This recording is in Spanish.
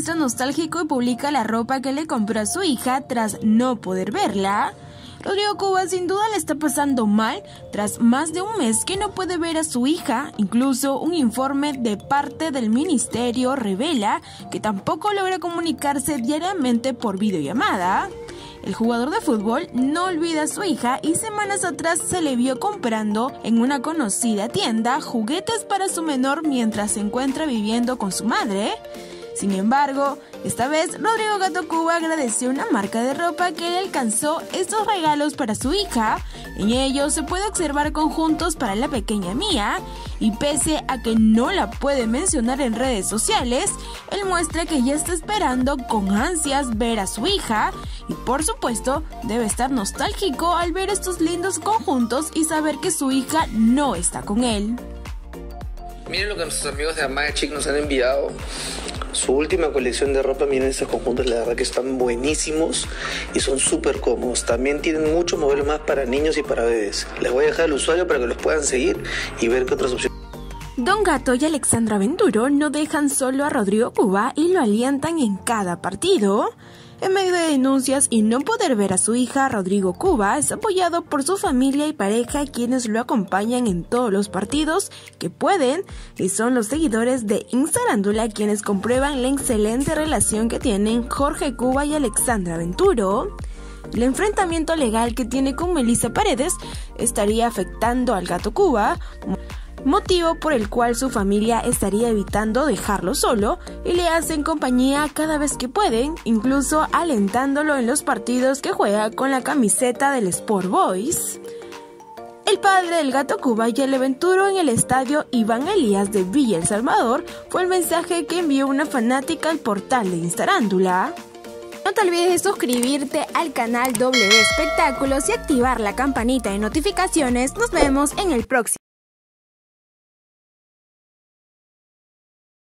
muestra nostálgico y publica la ropa que le compró a su hija tras no poder verla. Rodrigo Cuba sin duda le está pasando mal tras más de un mes que no puede ver a su hija. Incluso un informe de parte del ministerio revela que tampoco logra comunicarse diariamente por videollamada. El jugador de fútbol no olvida a su hija y semanas atrás se le vio comprando en una conocida tienda juguetes para su menor mientras se encuentra viviendo con su madre. Sin embargo, esta vez Rodrigo Gato Cuba agradeció a una marca de ropa que le alcanzó estos regalos para su hija. En ellos se puede observar conjuntos para la pequeña Mía y pese a que no la puede mencionar en redes sociales, él muestra que ya está esperando con ansias ver a su hija y por supuesto debe estar nostálgico al ver estos lindos conjuntos y saber que su hija no está con él. Miren lo que nuestros amigos de Magic nos han enviado. Su última colección de ropa, miren estos conjuntos, la verdad que están buenísimos y son súper cómodos. También tienen muchos modelos más para niños y para bebés. Les voy a dejar el usuario para que los puedan seguir y ver qué otras opciones. Don Gato y Alexandra Venturo no dejan solo a Rodrigo Cuba y lo alientan en cada partido. En medio de denuncias y no poder ver a su hija, Rodrigo Cuba es apoyado por su familia y pareja, quienes lo acompañan en todos los partidos que pueden, y son los seguidores de Instarándula quienes comprueban la excelente relación que tienen Jorge Cuba y Alexandra Venturo. El enfrentamiento legal que tiene con Melissa Paredes estaría afectando al Gato Cuba, motivo por el cual su familia estaría evitando dejarlo solo y le hacen compañía cada vez que pueden, incluso alentándolo en los partidos que juega con la camiseta del Sport Boys. El padre del Gato Cuba y el Venturo en el estadio Iván Elías de Villa El Salvador fue el mensaje que envió una fanática al portal de Instarándula. No te olvides de suscribirte al canal W Espectáculos y activar la campanita de notificaciones. Nos vemos en el próximo.